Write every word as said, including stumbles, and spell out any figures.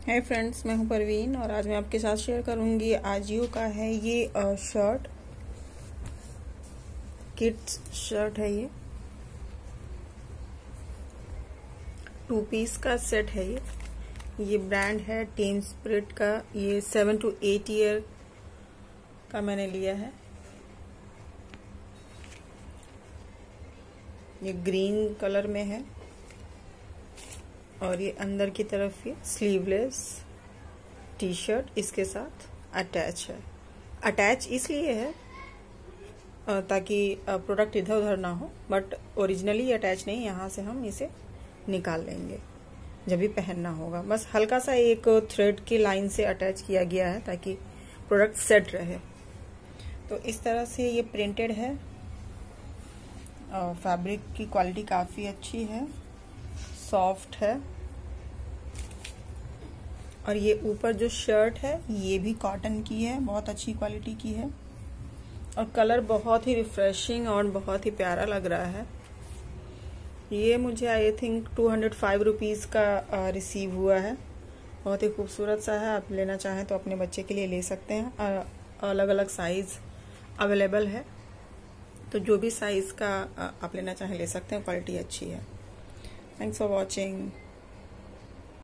Hi friends, मैं हूं परवीन और आज मैं आपके साथ शेयर करूंगी आजियो का है ये शर्ट। किड्स शर्ट है, ये टू पीस का सेट है। ये ये ब्रांड है टीम स्पिरिट का। ये सेवन टू एट ईयर का मैंने लिया है। ये ग्रीन कलर में है और ये अंदर की तरफ ये स्लीवलेस टी शर्ट इसके साथ अटैच है। अटैच इसलिए है ताकि प्रोडक्ट इधर उधर ना हो, बट ओरिजिनली अटैच नहीं। यहाँ से हम इसे निकाल लेंगे जब भी पहनना होगा। बस हल्का सा एक थ्रेड की लाइन से अटैच किया गया है ताकि प्रोडक्ट सेट रहे। तो इस तरह से ये प्रिंटेड है। फैब्रिक की क्वालिटी काफ़ी अच्छी है, सॉफ्ट है। और ये ऊपर जो शर्ट है ये भी कॉटन की है, बहुत अच्छी क्वालिटी की है। और कलर बहुत ही रिफ्रेशिंग और बहुत ही प्यारा लग रहा है। ये मुझे I think two hundred five rupees का रिसीव हुआ है। बहुत ही खूबसूरत सा है। आप लेना चाहें तो अपने बच्चे के लिए ले सकते हैं। अलग अलग साइज़ अवेलेबल है, तो जो भी साइज़ का आप लेना चाहें ले सकते हैं। क्वालिटी अच्छी है। Thanks for watching.